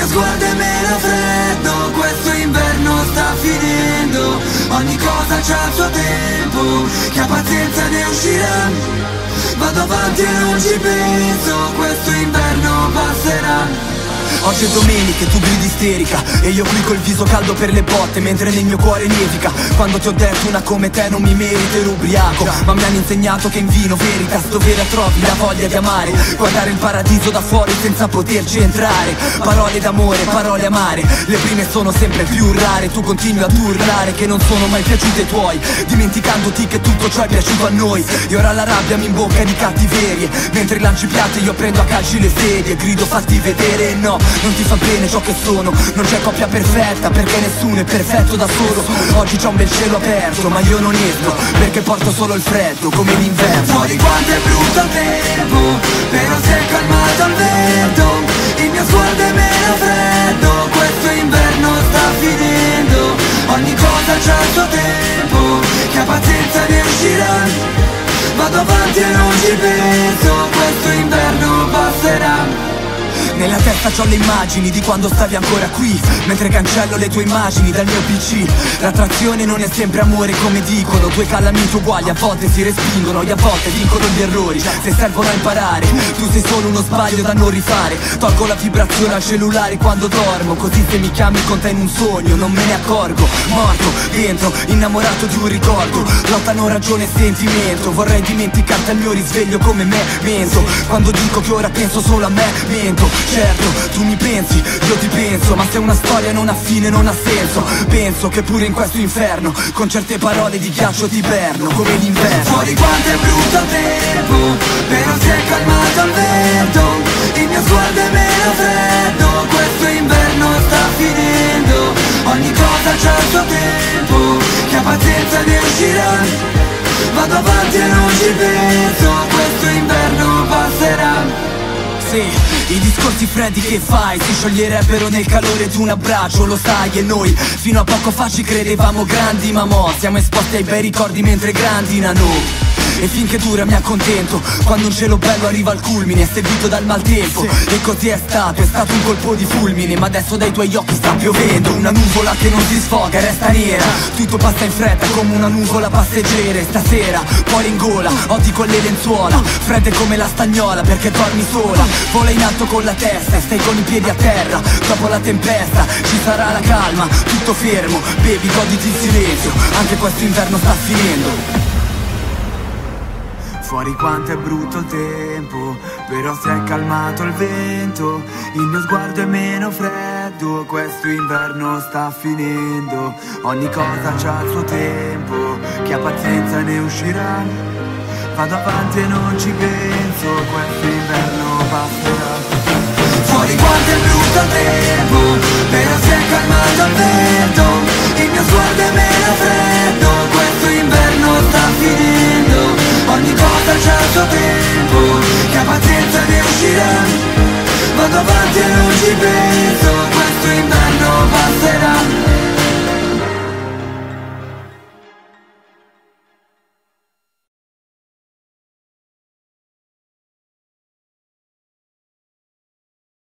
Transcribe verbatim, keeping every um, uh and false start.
mio sguardo è meno freddo, questo inverno sta finendo. Ogni cosa c'ha il suo tempo, chi ha pazienza ne uscirà. Vado avanti e non ci penso, questo inverno passerà. Oggi è domenica e tu gridi isterica e io qui col viso caldo per le botte mentre nel mio cuore nevica. Quando ti ho detto una come te non mi merito ero ubriaco, ma mi hanno insegnato che in vino veritas dove la trovi la voglia di amare, guardare il paradiso da fuori senza poterci entrare. Parole d'amore, parole amare, le prime sono sempre più rare. Tu continui ad urlare che non sono mai piaciute ai tuoi, dimenticandoti che tutto ciò è piaciuto a noi. E ora la rabbia mi imbocca di cattiverie, mentre lanci piatti io prendo a calci le sedie. Grido fatti vedere e no, non ti fa bene ciò che sono. Non c'è coppia perfetta perché nessuno è perfetto da solo. Oggi c'è un bel cielo aperto ma io non esco perché porto solo il freddo come l'inverno. Fuori quanto è brutto il tempo, però si è calmato il vento. Il mio sguardo è meno freddo, questo inverno sta finendo. Ogni cosa c'ha il suo tempo, chi ha pazienza ne uscirà. Vado avanti e non ci penso, questo inverno passerà. Nella testa c'ho le immagini di quando stavi ancora qui, mentre cancello le tue immagini dal mio P C. L'attrazione non è sempre amore come dicono, due calamiti uguali a volte si respingono e a volte vincono gli errori se servono a imparare. Tu sei solo uno sbaglio da non rifare, tolgo la vibrazione al cellulare quando dormo, così se mi chiami con te in un sogno non me ne accorgo. Morto dentro, innamorato di un ricordo, lottano ragione e sentimento. Vorrei dimenticarti al mio risveglio come me mento, quando dico che ora penso solo a me mento. Certo, tu mi pensi, io ti penso, ma se una storia non ha fine non ha senso. Penso che pure in questo inferno con certe parole di ghiaccio ti perno come l'inverno. Fuori quanto è brutto il tempo, però si è calmato il vento. Il mio sguardo è meno freddo, questo inverno sta finendo. Ogni cosa c'ha il suo tempo, chi ha pazienza ne uscirà. Vado avanti e non ci penso, questo inverno passerà. I discorsi freddi che fai si scioglierebbero nel calore di un abbraccio, lo sai. E noi fino a poco fa ci credevamo grandi, ma mo siamo esposti ai bei ricordi mentre grandinano. E finché dura mi accontento, quando un cielo bello arriva al culmine, è seguito dal maltempo. E così è stato, è stato un colpo di fulmine, ma adesso dai tuoi occhi sta piovendo. Una nuvola che non si sfoga e resta nera, tutto passa in fretta come una nuvola passeggera. E stasera, cuore in gola, odi con le lenzuola, fredde come la stagnola perché dormi sola. Vola in alto con la testa e stai con i piedi a terra. Dopo la tempesta ci sarà la calma, tutto fermo, bevi, goditi il silenzio, anche questo inverno sta finendo. Fuori quanto è brutto il tempo, però si è calmato il vento. Il mio sguardo è meno freddo, questo inverno sta finendo. Ogni cosa c'ha il suo tempo, chi ha pazienza ne uscirà. Vado avanti e non ci penso, questo inverno passerà. Fuori quanto è brutto il tempo, però si è calmato il vento. Il mio sguardo è meno freddo, questo inverno sta finendo. Ogni cosa c'ha il suo tempo, chi ha pazienza ne uscirà. Vado avanti e non ci penso.